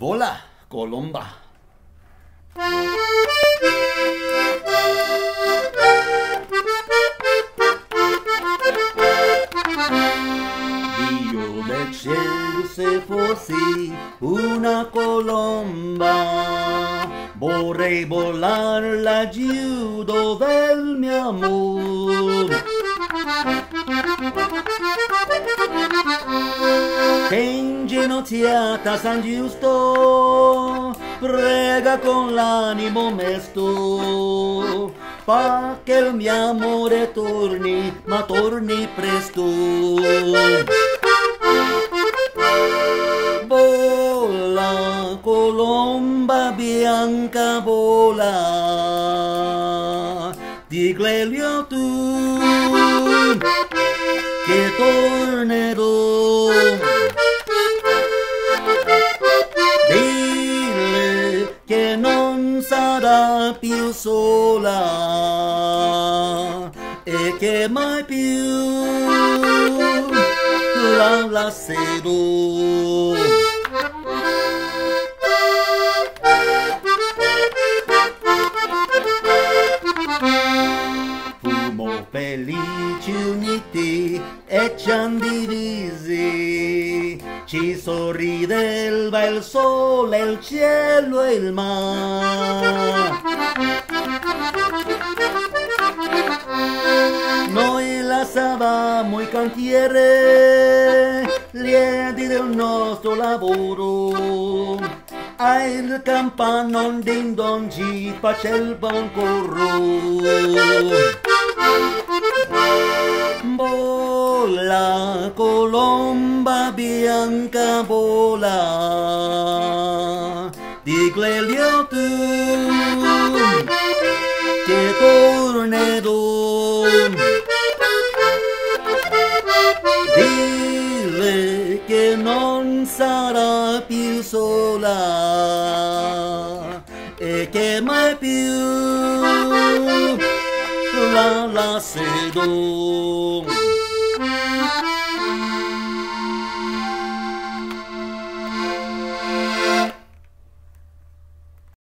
Vola, colomba. Dio del cielo, se fossi una colomba, vorrei volar laggiù dove il mio amore. Che inginocchiata San Giusto prega con l'animo mesto, fa che il mio amore torni, ma torni presto. Vola, colomba bianca, vola, diglio tu che tornerò. Dille che non sarà più sola e che mai più la lascerò. Fumo felici uniti e ci han divisi, ci sorride il bel sole, il cielo e il mare. Noi lasciavamo i cantieri, lieti del nostro lavoro, il campano din don ci faceva un corro. Vola, colomba bianca, vola, diglio tu che tornerò. Dille che non sarà più sola e che mai più la lascerò.